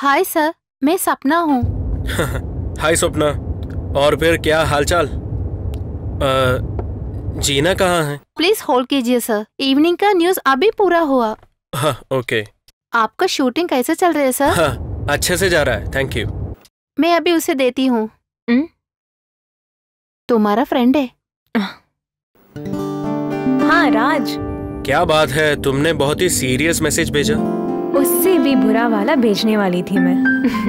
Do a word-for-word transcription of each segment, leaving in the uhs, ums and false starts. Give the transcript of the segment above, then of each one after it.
Hi sir, मैं सपना हूँ। हाय सपना, और फिर क्या हालचाल? जीना कहाँ है? प्लीज होल्ड कीजिए सर, इवनिंग का न्यूज अभी पूरा हुआ। हाँ ओके। आपका शूटिंग कैसे चल रहा है सर? हाँ अच्छे से जा रहा है, थैंक यू। मैं अभी उसे देती हूँ। तुम्हारा फ्रेंड है? हाँ राज। क्या बात है, तुमने बहुत ही सीरियस मैसेज भेजा। उससे भी बुरा वाला भेजने वाली थी मैं।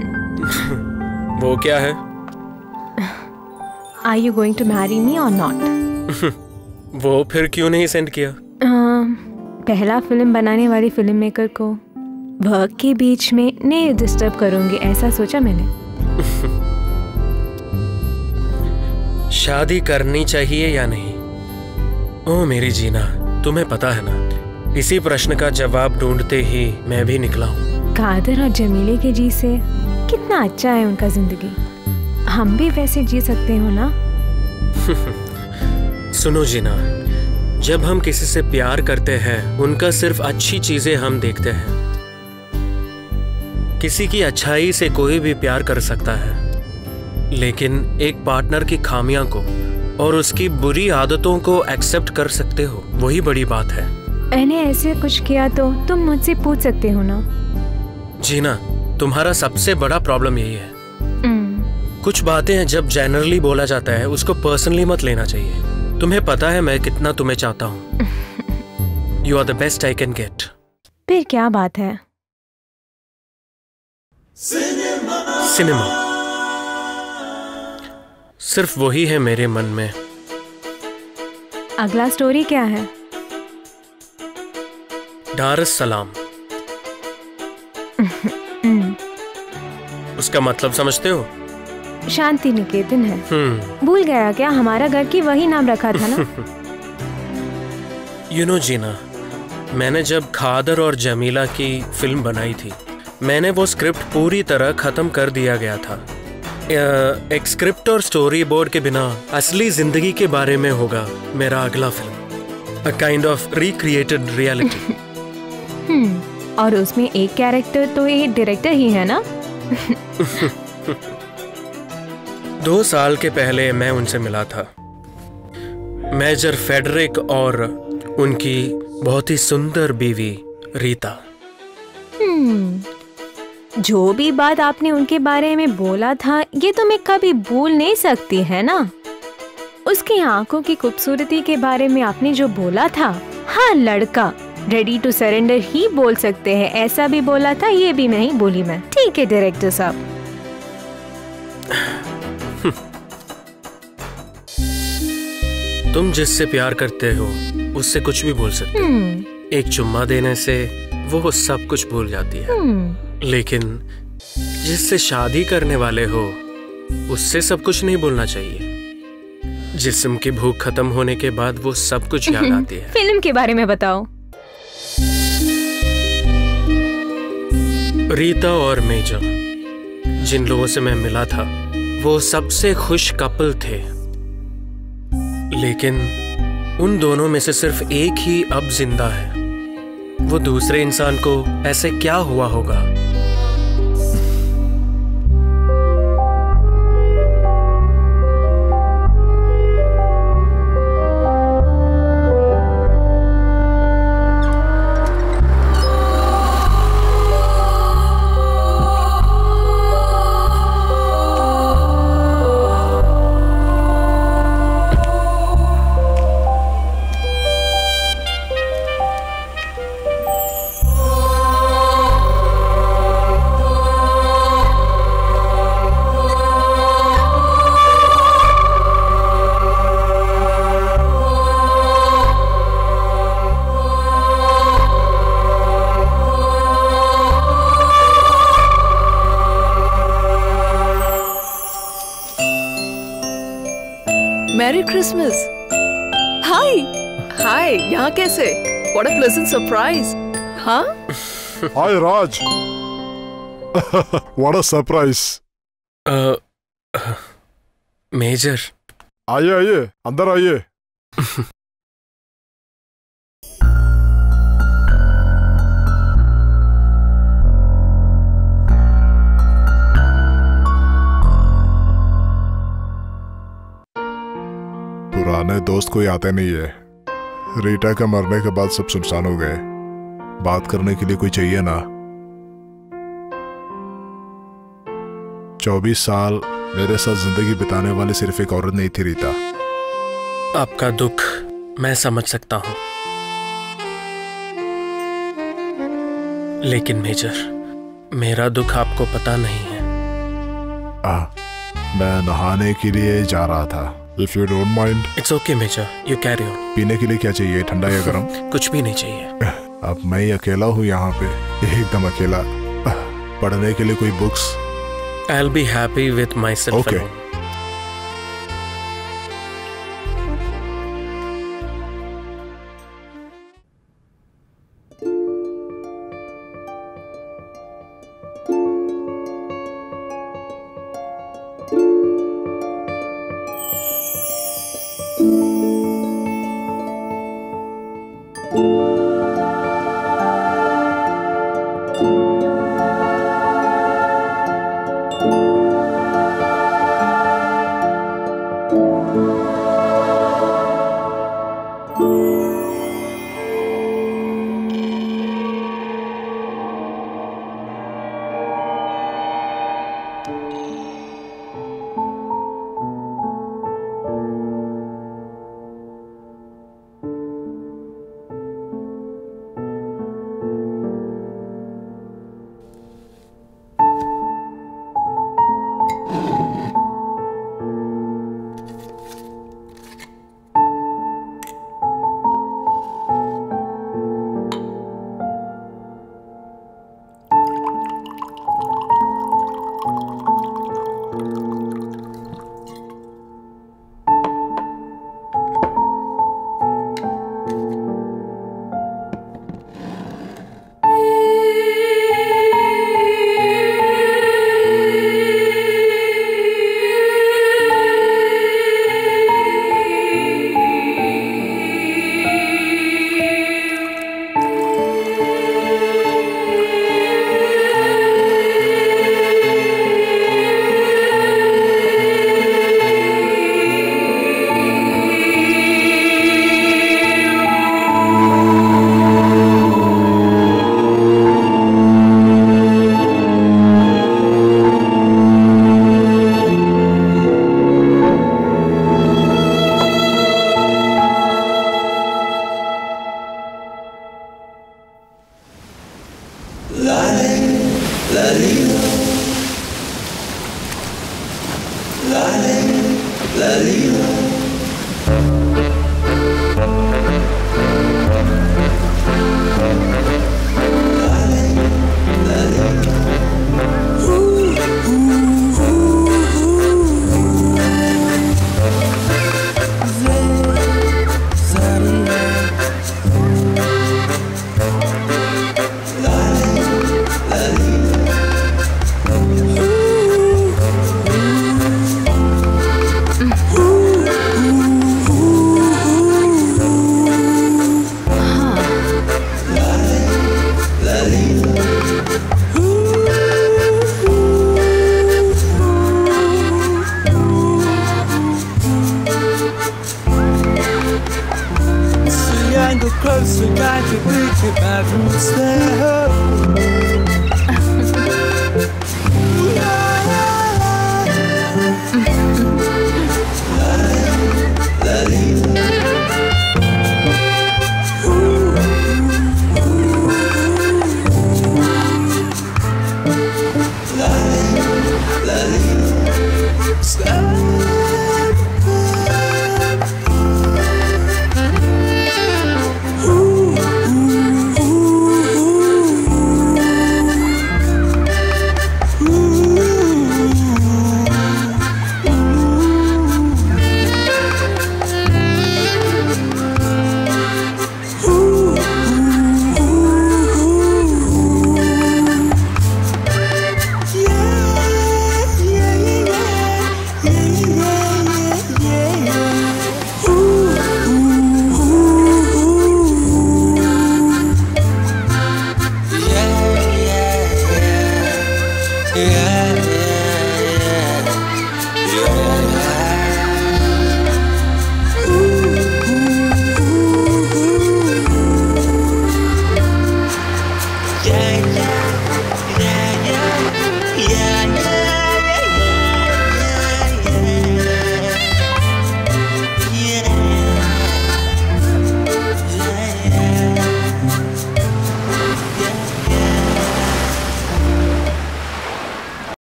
वो क्या है? Are you going to marry me or not? वो फिर क्यों नहीं सेंड किया? uh, पहला फिल्म बनाने वाली फिल्म मेकर को वर्क के बीच में नहीं डिस्टर्ब करूंगी, ऐसा सोचा मैंने। शादी करनी चाहिए या नहीं? ओ मेरी जीना, तुम्हें पता है ना, इसी प्रश्न का जवाब ढूंढते ही मैं भी निकला हूँ। कादर और जमीले के जी से कितना अच्छा है उनका जिंदगी, हम भी वैसे जी सकते हो ना? सुनो जीना, जब हम किसी से प्यार करते हैं उनका सिर्फ अच्छी चीजें हम देखते हैं। किसी की अच्छाई से कोई भी प्यार कर सकता है, लेकिन एक पार्टनर की खामियां को और उसकी बुरी आदतों को एक्सेप्ट कर सकते हो, वही बड़ी बात है। मैंने ऐसे कुछ किया तो तुम मुझसे पूछ सकते हो ना? जीना, तुम्हारा सबसे बड़ा प्रॉब्लम यही है। कुछ बातें हैं जब जनरली बोला जाता है उसको पर्सनली मत लेना चाहिए। तुम्हें पता है मैं कितना तुम्हें चाहता हूँ। You are the best I can get. फिर क्या बात है? सिनेमा सिर्फ वही है मेरे मन में। अगला स्टोरी क्या है? दार एस सलाम। उसका मतलब समझते हो? शांति निकेतन है। भूल गया क्या, हमारा घर की वही नाम रखा था ना? यू नो जीना, मैंने जब खादर और जमीला की फिल्म बनाई थी, मैंने वो स्क्रिप्ट पूरी तरह खत्म कर दिया गया था। एक स्क्रिप्ट और स्टोरी बोर्ड के बिना असली जिंदगी के बारे में होगा मेरा अगला film, a kind of recreated reality. और उसमें एक कैरेक्टर तो ये डायरेक्टर ही है ना? दो साल के पहले मैं उनसे मिला था, मेजर फेडरिक और उनकी बहुत ही सुंदर बीवी रीता। जो भी बात आपने उनके बारे में बोला था ये तो मैं कभी भूल नहीं सकती, है ना? उसकी आंखों की खूबसूरती के बारे में आपने जो बोला था, हाँ लड़का रेडी टू सरेंडर ही बोल सकते हैं, ऐसा भी बोला था, ये भी नहीं बोली मैं। ठीक है डायरेक्टर साहब। तुम जिससे प्यार करते हो उससे कुछ भी बोल सकते हो। एक चुम्मा देने से वो सब कुछ भूल जाती है, लेकिन जिससे शादी करने वाले हो उससे सब कुछ नहीं बोलना चाहिए। जिस्म की भूख खत्म होने के बाद वो सब कुछ याद आती है। फिल्म के बारे में बताओ। रीता और मेजर, जिन लोगों से मैं मिला था, वो सबसे खुश कपल थे, लेकिन उन दोनों में से सिर्फ एक ही अब जिंदा है। वो दूसरे इंसान को ऐसे क्या हुआ होगा? Mary Christmas. हाय हाय, यहाँ कैसे? What a pleasant surprise. हाँ? Hi Raj. What a surprise. Major. आइए आइए, अंदर आइए। पुराने दोस्त कोई आते नहीं है। रीटा के मरने के बाद सब सुनसान हो गए। बात करने के लिए कोई चाहिए ना। चौबीस साल मेरे साथ जिंदगी बिताने वाली सिर्फ एक औरत नहीं थी, रीटा। आपका दुख मैं समझ सकता हूं, लेकिन मेजर, मेरा दुख आपको पता नहीं है। आ, मैं नहाने के लिए जा रहा था। If you don't mind. It's okay major, you carry on. पीने के लिए क्या चाहिए, ठंडा या गरम? कुछ भी नहीं चाहिए। अब मैं ही अकेला हूँ यहाँ पे, एकदम अकेला। पढ़ने के लिए कोई books? I'll be happy with myself Okay. alone. Ooh, ooh, ooh, ooh.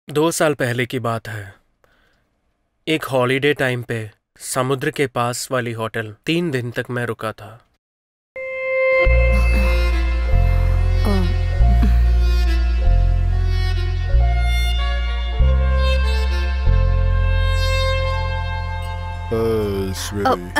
दो साल पहले की बात है। एक हॉलीडे टाइम पे समुद्र के पास वाली होटल तीन दिन तक मैं रुका था। Uh, sweetie.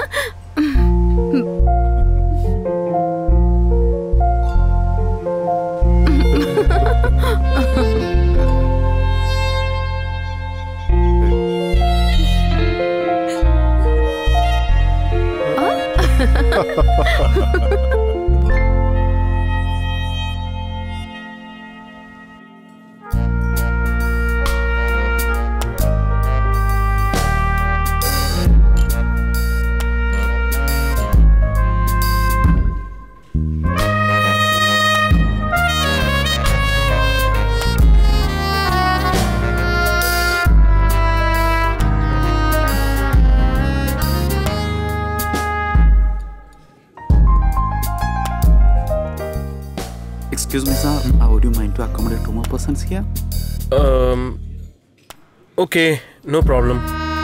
Excuse me, sir. Uh, would you mind to accommodate two more persons here? Um, okay, no problem.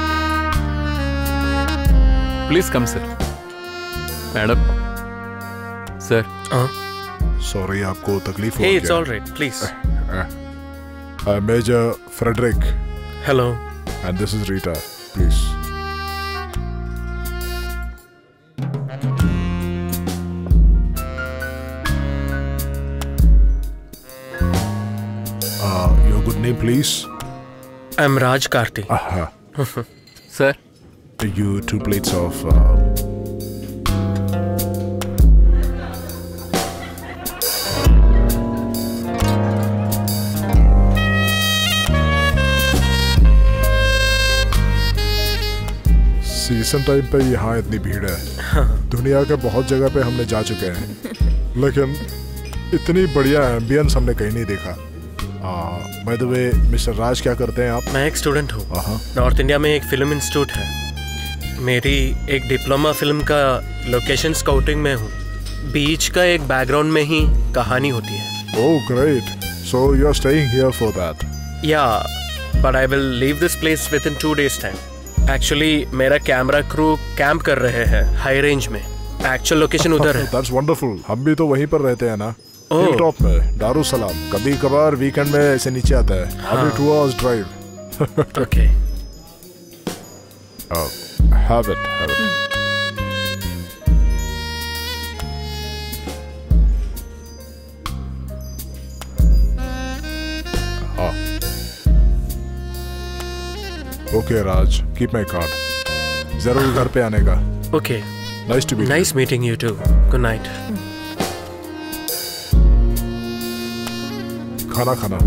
Please come, sir. Madam. Sir. Uh, Sorry, आपको तकलीफ हो hey, गया। it's all right. Please. I'm Major Frederick. Hello. And this is Rita. Please. Uh, your good name, please. I'm Raj Karti. Aha. Sir. You two plates of. Uh, season time पे यहाँ इतनी भीड़ है। दुनिया के बहुत जगह पे हमने जा चुके हैं, लेकिन इतनी बढ़िया एम्बियंस हमने कहीं नहीं देखा। By the way, mister Raj, क्या करते हैं आप? मैं एक स्टूडेंट हूँ। नॉर्थ इंडिया में एक फिल्म इंस्टीट्यूट है। मेरी एक डिप्लोमा फिल्म का लोकेशन स्काउटिंग में हूँ। बीच का एक बैकग्राउंड में ही कहानी होती है। Oh great, so you are staying here for that? Yeah, but I will leave this place within two days time. Actually मेरा कैमरा क्रू कैंप कर रहे हैं हाई रेंज में। एक्चुअल लोकेशन उधर है। That's wonderful. हम भी तो वहीं पर रहते हैं ना, Oh. हिल टॉप में, दारुसलाम। कभी कभार वीकेंड में ऐसे नीचे आता है। हाँ. Two hours drive. Okay, have it, have it. हाँ, okay Raj, keep my card. जरूर घर पे आने का। Okay, nice to meet. Nice meeting you too. Good night. खाना खाना।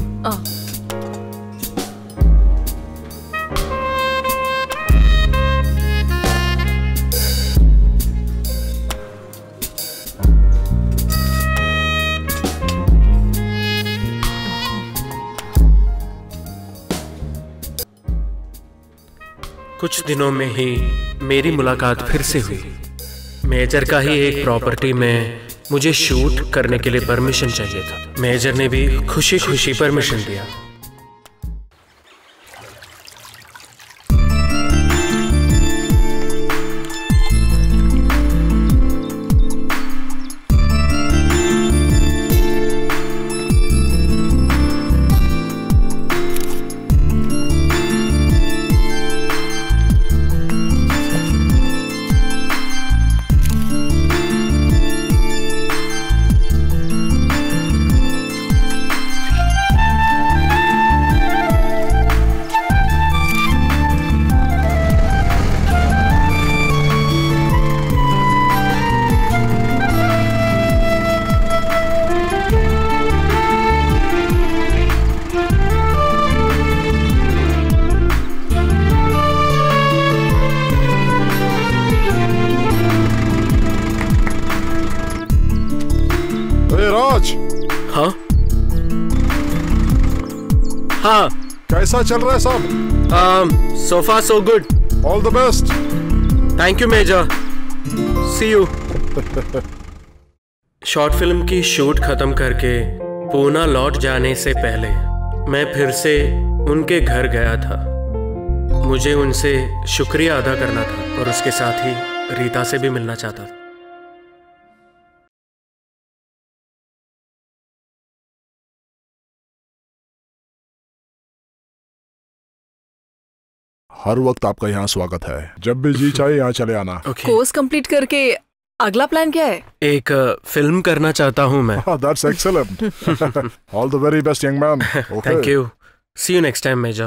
कुछ दिनों में ही मेरी मुलाकात फिर से हुई। मेजर का ही एक प्रॉपर्टी में मुझे शूट करने के लिए परमिशन चाहिए था। मेजर ने भी खुशी खुशी परमिशन दिया। हाँ हाँ, कैसा चल रहा है सब? So far so good. All the best. Thank you major, see you. Short film की शूट खत्म करके पूना लौट जाने से पहले मैं फिर से उनके घर गया था। मुझे उनसे शुक्रिया अदा करना था और उसके साथ ही रीता से भी मिलना चाहता था। हर वक्त आपका यहाँ स्वागत है। जब भी जी चाहे यहाँ चले आना। okay. कोर्स कंप्लीट करके अगला प्लान क्या है? एक फिल्म करना चाहता हूँ मैं। That's excellent. All the very best, young man. Okay. Thank you. See you next time, Major.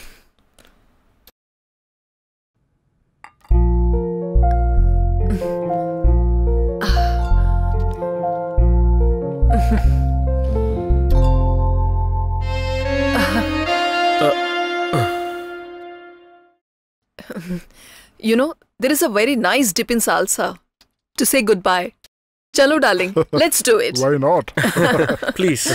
You know, there is a very nice dip in salsa to say goodbye. Chalo, darling, let's do it. Why not? Please.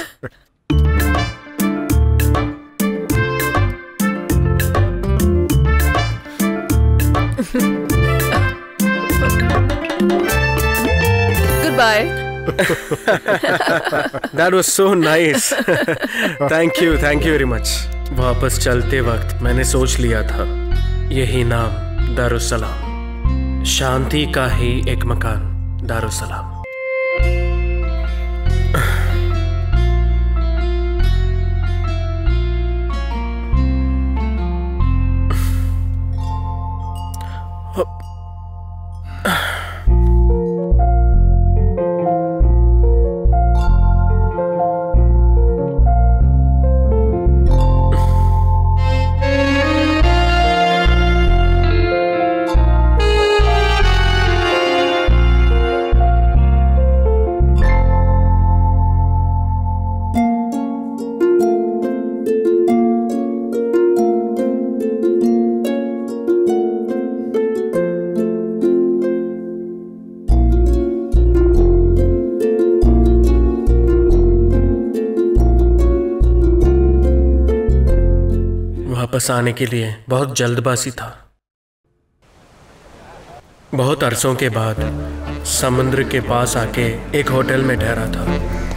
Goodbye. That was so nice. Thank you, thank you very much. वापस चलते वक्त मैंने सोच लिया था, यही नाम Darussalam, शांति का ही एक मकान दारुस्सलाम। वापस आने के लिए बहुत जल्दबाजी था। बहुत अरसों के बाद समुद्र के पास आके एक होटल में ठहरा था।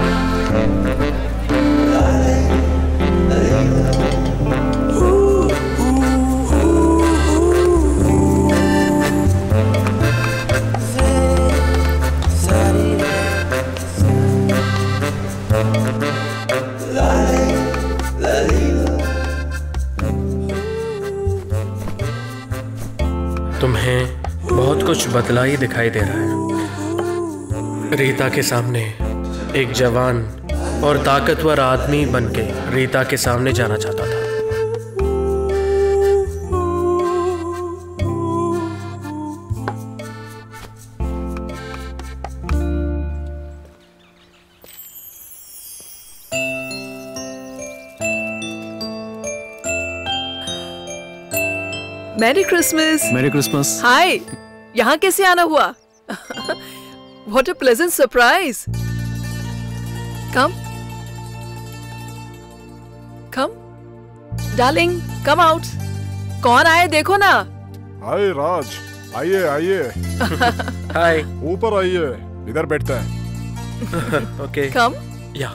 तुम्हें बहुत कुछ बदला ही दिखाई दे रहा है। रीता के सामने एक जवान और ताकतवर आदमी बनके रीता के सामने जाना चाहता था। Merry Christmas. Merry Christmas. Hi, यहाँ कैसे आना हुआ? What a pleasant surprise. Come. Come. Darling, come out. कौन आए देखो ना। हाय राज, आइए आइए। हाय। ऊपर आइए, इधर बैठते हैं। ओके। Come. या।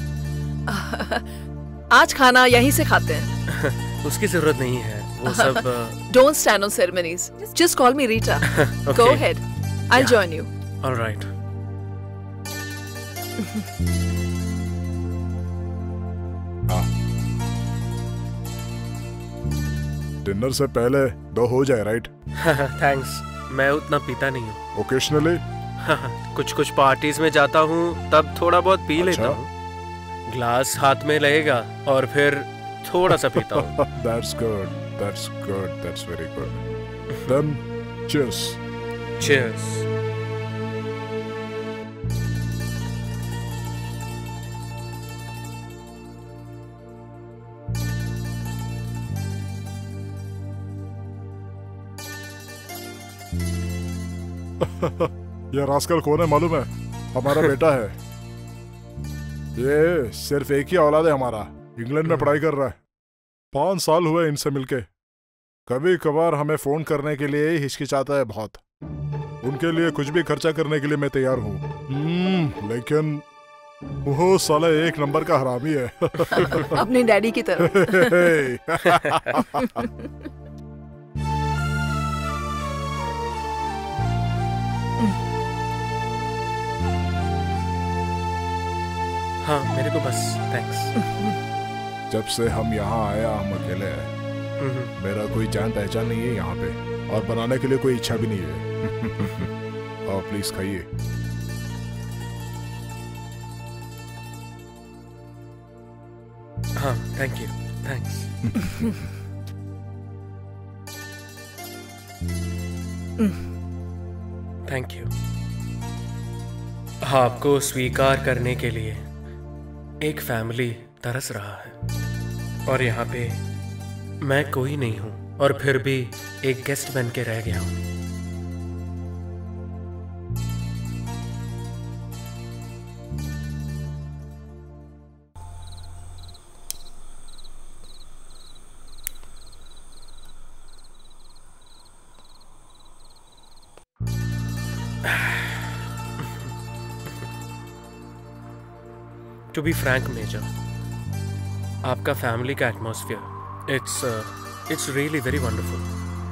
आज खाना यहीं से खाते हैं। उसकी जरूरत नहीं है, वो सब। Don't stand on ceremonies. Just call me Rita. Okay. Go ahead. I'll Yeah. join you. All right. Dinner से पहले दो हो जाए, राइट? थैंक्स, मैं उतना पीता नहीं हूँ। ओकेशनली कुछ कुछ पार्टीज में जाता हूँ तब थोड़ा बहुत पी अच्छा? लेता हूँ। ग्लास हाथ में रहेगा और फिर थोड़ा सा पीता हूँ। That's good. That's good. That's very good. Then, cheers. Cheers. ये रास्कल कौन है मालूम है? हमारा बेटा है। ये सिर्फ एक ही औलाद है हमारा। इंग्लैंड में पढ़ाई कर रहा है। पांच साल हुए इनसे मिलके। कभी कभार हमें फोन करने के लिए हिचकिचाता है बहुत। उनके लिए कुछ भी खर्चा करने के लिए मैं तैयार हूँ, लेकिन वो साला एक नंबर का हरामी है। अपने डैडी की तरह। हाँ मेरे को बस थैंक्स। जब से हम यहाँ आया हम अकेले हैं। मेरा कोई जान पहचान नहीं है यहाँ पे और बनाने के लिए कोई इच्छा भी नहीं है। और प्लीज खाइए। हाँ thank you thanks. Thank you. आपको स्वीकार करने के लिए एक फैमिली तरस रहा है और यहाँ पे मैं कोई नहीं हूं और फिर भी एक गेस्ट बन के रह गया हूं। टू बी फ्रैंक मेजर, आपका फैमिली का atmosphere it's it's really very wonderful.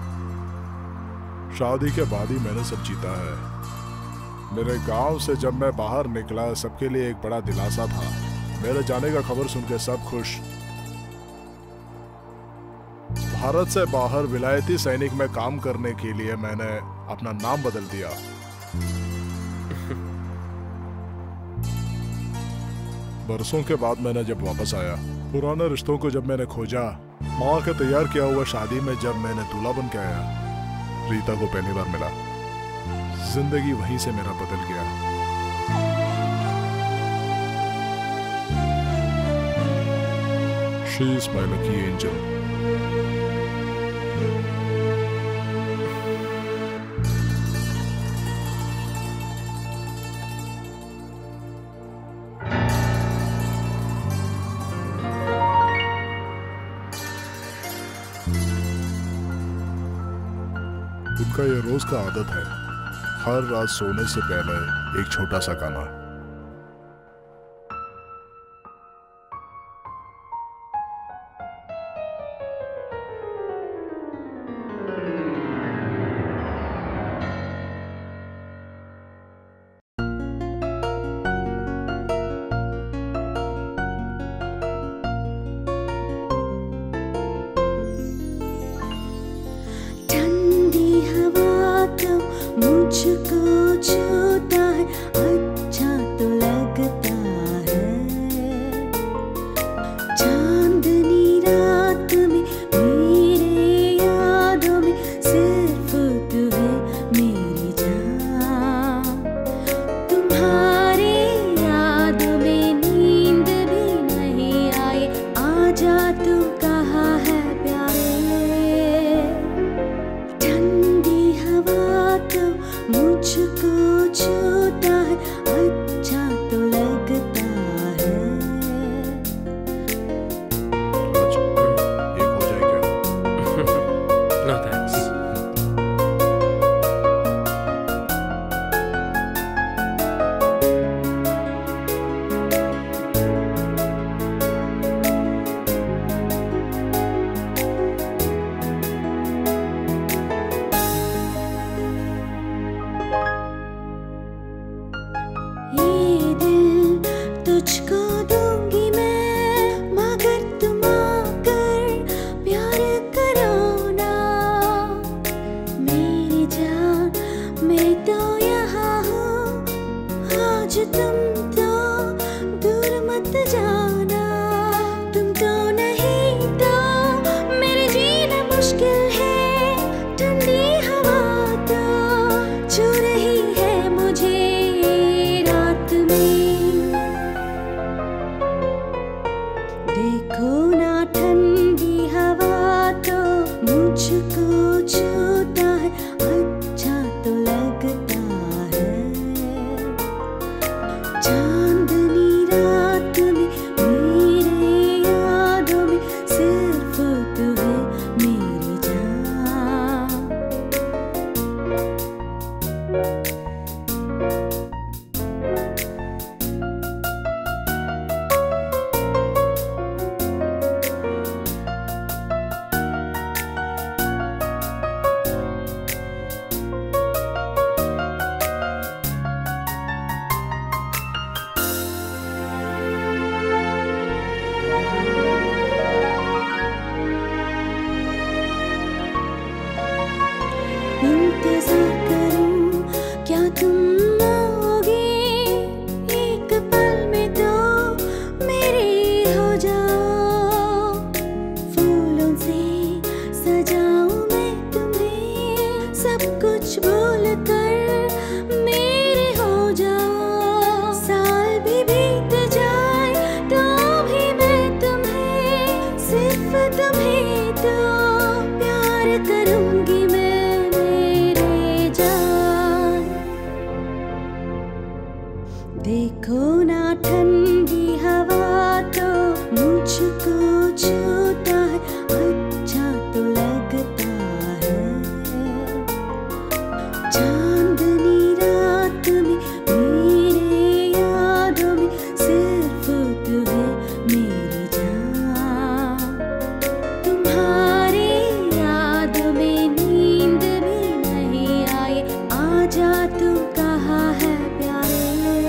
शादी के बाद ही मैंने सब जीता है। मेरे गांव से जब मैं बाहर निकला सबके लिए एक बड़ा दिलासा था। मेरे जाने का खबर सुनकर सब खुश। भारत से बाहर विलायती सैनिक में काम करने के लिए मैंने अपना नाम बदल दिया। बरसों के बाद मैंने जब वापस आया, पुराने रिश्तों को जब मैंने खोजा, माँ के तैयार किया हुआ शादी में जब मैंने दूल्हा बन के आया, रीता को पहली बार मिला। जिंदगी वहीं से मेरा बदल गया। She is my lucky angel. उनका ये रोज का आदत है, हर रात सोने से पहले एक छोटा सा गाना। मुझको छूता है अच्छा तो लगता है। चांदनी रात में मेरे यादों में सिर्फ तू है मेरी जान। तुम्हारे यादों में नींद भी नहीं आए, आजा तू कहा है प्यारे। ठंडी हवा तो मुझको छूता है अच्छा तो लगता है। एक हो जाए क्या? No thanks. ये दिल तुझको दूंगी मैं, मगर तुम आकर प्यार करो ना। मेरी जान मैं तो यहाँ हूँ, आज तुम तो दूर मत जाना। तुम तो नहीं तो मेरे जीना मुश्किल है। ठंडी हवा तो छू रही है मुझे रात में। देखो ना ठंडी हवा तो मुझको छूता है अच्छा तो लगता है। चांदनी रात में मेरे यादों में सिर्फ तू है मेरी जान। तुम आओगे एक पल में तो मेरे हो जाओ, फूलों से सजाऊं मैं तुम्हें, सब कुछ भूल कर मेरे हो जाओ। साल भी बीत जाए तो भी मैं तुम्हें, सिर्फ तुम्हें तो प्यार करूंगी मैं मेरे जान। देखो ना ठंडी हवा तो मुझको छूता है, अच्छा तो लगता है। चांदनी रात में मेरे यादों में सिर्फ तू है मेरी जान। तुम्हारे यादों में नींद भी नहीं आई, आजा तू कहाँ है प्यारे।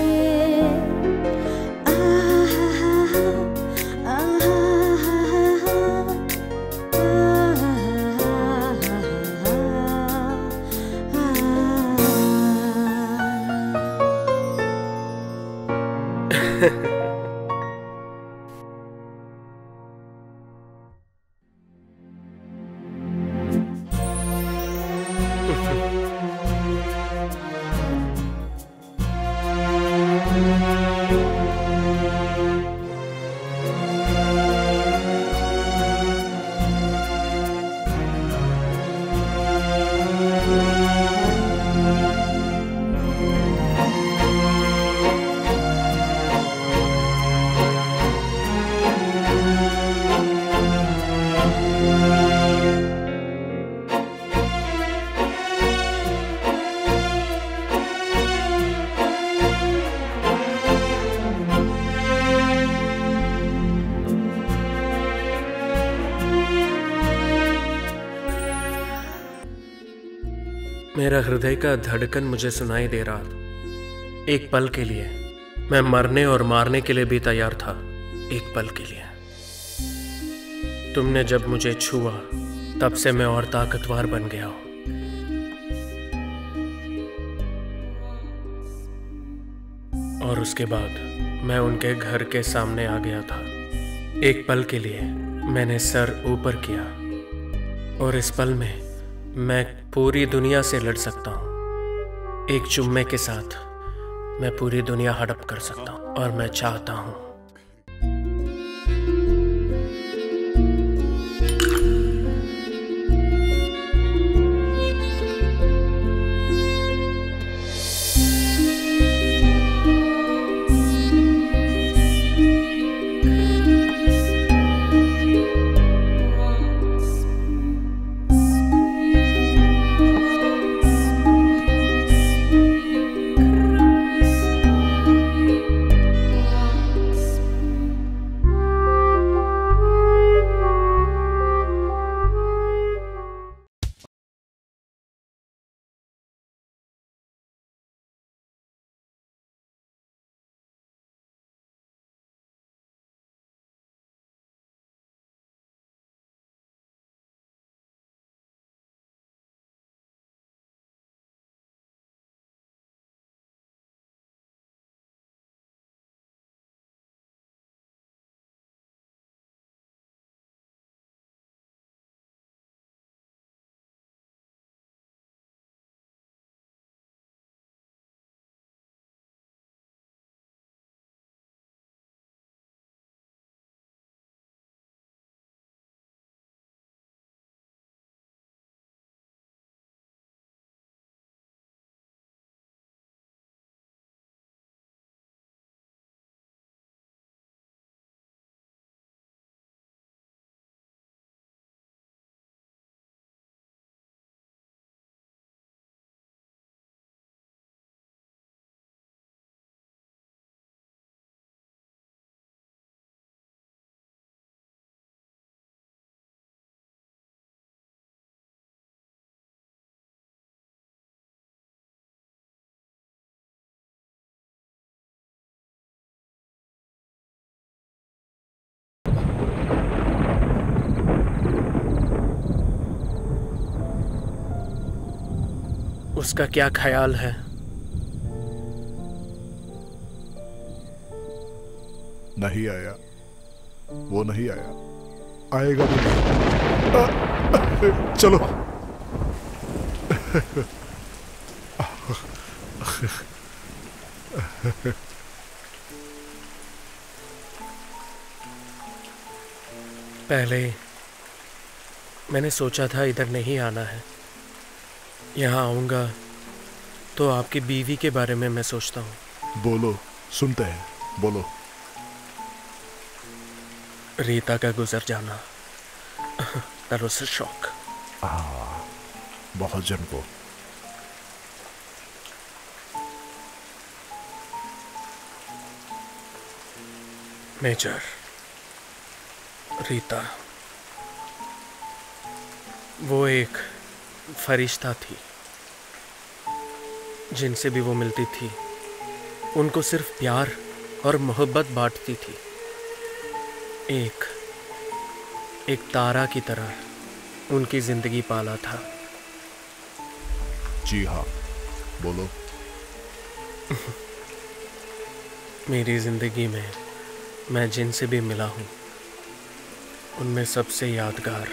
मेरा हृदय का धड़कन मुझे सुनाई दे रहा था। एक पल के लिए मैं मरने और मारने के लिए भी तैयार था। एक पल के लिए तुमने जब मुझे छुआ तब से मैं और ताकतवर बन गया हूं। और उसके बाद मैं उनके घर के सामने आ गया था। एक पल के लिए मैंने सर ऊपर किया और इस पल में मैं पूरी दुनिया से लड़ सकता हूँ। एक चुम्मे के साथ मैं पूरी दुनिया हड़प कर सकता हूँ और मैं चाहता हूँ। उसका क्या ख्याल है नहीं आया, वो नहीं आया, आएगा भी नहीं। आ, चलो। पहले मैंने सोचा था इधर नहीं आना है। यहाँ आऊँगा तो आपकी बीवी के बारे में मैं सोचता हूँ। बोलो, सुनते हैं, बोलो। रीता का गुजर जाना, that was a shock। हाँ, बहुत जन को। मेजर, रीता वो एक फरिश्ता थी। जिनसे भी वो मिलती थी उनको सिर्फ प्यार और मोहब्बत बांटती थी। एक एक तारा की तरह उनकी जिंदगी पाला था। जी हाँ, बोलो। मेरी जिंदगी में मैं जिनसे भी मिला हूं उनमें सबसे यादगार,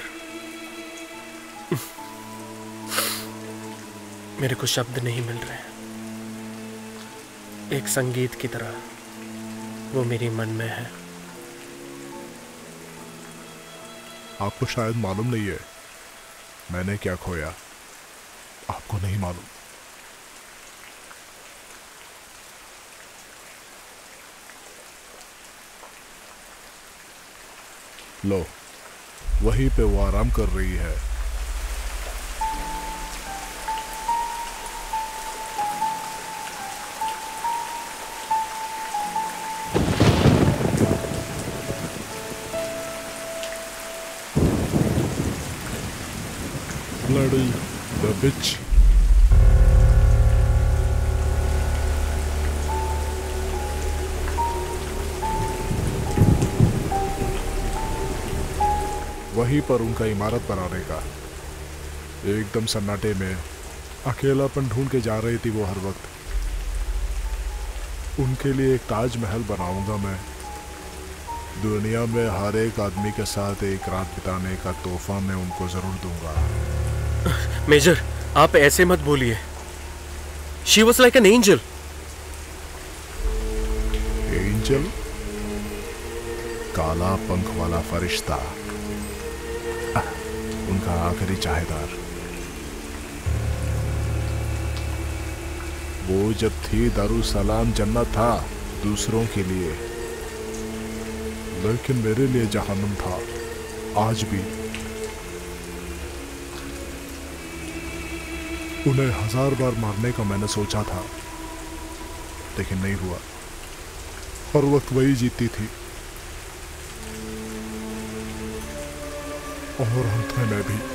मेरे को शब्द नहीं मिल रहे। एक संगीत की तरह वो मेरी मन में है। आपको शायद मालूम नहीं है मैंने क्या खोया, आपको नहीं मालूम। लो, वहीं पे वो आराम कर रही है। Bloody the bitch। वहीं पर उनका इमारत बनाने का, एकदम सन्नाटे में अकेलापन ढूंढ के जा रही थी वो हर वक्त। उनके लिए एक ताजमहल बनाऊंगा मैं, दुनिया में हर एक आदमी के साथ एक रात बिताने का तोहफा मैं उनको जरूर दूंगा। मेजर, आप ऐसे मत बोलिए। She was like an angel. Angel? काला पंख वाला फरिश्ता, उनका आखिरी चाहेदार। वो जब थी दारुसलाम जन्नत था दूसरों के लिए, लेकिन मेरे लिए जहन्नुम था आज भी। उन्हें हजार बार मारने का मैंने सोचा था, लेकिन नहीं हुआ। हर वक्त वही जीतती थी, और अंत में मैं भी।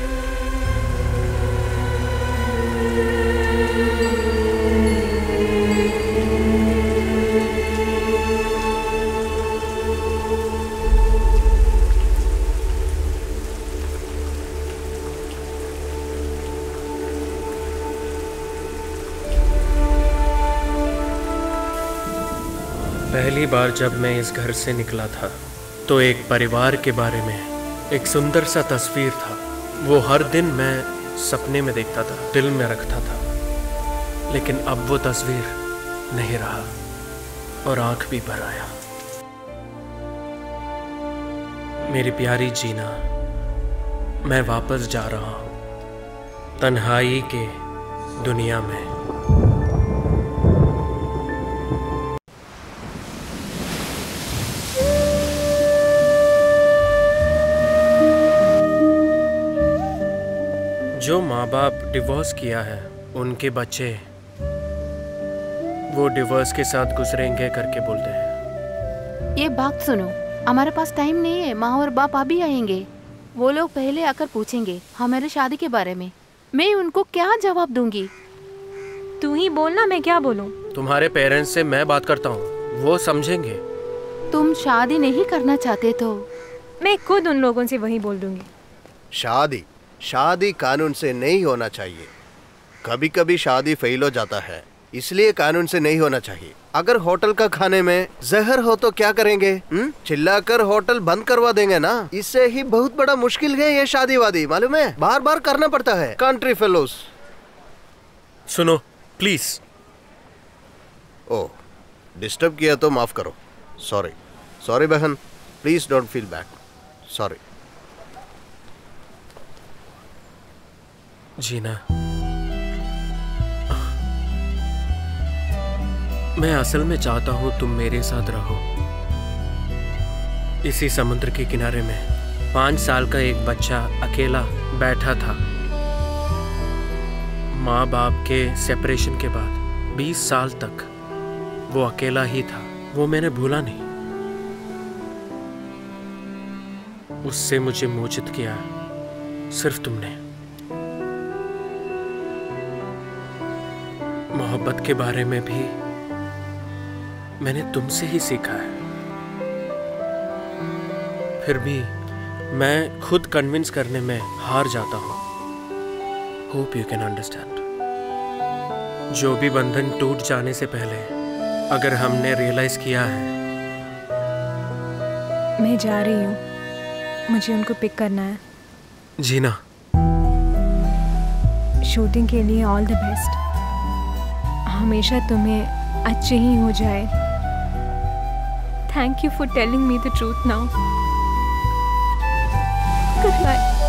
पहली बार जब मैं इस घर से निकला था तो एक परिवार के बारे में एक सुंदर सा तस्वीर था। वो हर दिन मैं सपने में देखता था, दिल में रखता था। लेकिन अब वो तस्वीर नहीं रहा और आंख भी भर आया। मेरी प्यारी जीना, मैं वापस जा रहा हूं तन्हाई के दुनिया में। जो माँ बाप डिवोर्स किया है उनके बच्चे वो डिवोर्स के साथ गुजरेंगे करके बोलते हैं। ये बात सुनो, हमारे पास टाइम नहीं है। माँ और बाप अभी आएंगे। वो लोग पहले आकर पूछेंगे हमारे शादी के बारे में। मैं उनको क्या जवाब दूंगी? तू ही बोलना, मैं क्या बोलूं? तुम्हारे पेरेंट्स से मैं बात करता हूँ, वो समझेंगे। तुम शादी नहीं करना चाहते तो मैं खुद उन लोगों से वही बोल दूंगी। शादी शादी कानून से नहीं होना चाहिए। कभी कभी शादी फेल हो जाता है, इसलिए कानून से नहीं होना चाहिए। अगर होटल का खाने में जहर हो तो क्या करेंगे? हम्म? चिल्लाकर होटल बंद करवा देंगे ना। इससे ही बहुत बड़ा मुश्किल है ये शादी वादी, मालूम है? बार बार करना पड़ता है। Country fellows. सुनो प्लीज। ओ, डिस्टर्ब किया तो माफ करो। सॉरी सॉरी बहन, please don't feel bad. Sorry. जीना, मैं असल में चाहता हूं तुम मेरे साथ रहो। इसी समुद्र के किनारे में पांच साल का एक बच्चा अकेला बैठा था। माँ बाप के सेपरेशन के बाद बीस साल तक वो अकेला ही था। वो मैंने भूला नहीं। उससे मुझे मोचित किया सिर्फ तुमने। मोहब्बत के बारे में भी मैंने तुमसे ही सीखा है। फिर भी मैं खुद कन्विंस करने में हार जाता हूं। Hope you can understand. जो भी बंधन टूट जाने से पहले अगर हमने रियलाइज किया है। मैं जा रही हूँ, मुझे उनको पिक करना है। जीना, शूटिंग के लिए ऑल द बेस्ट। हमेशा तुम्हें अच्छे ही हो जाए। Thank you for telling me the truth now. Good bye.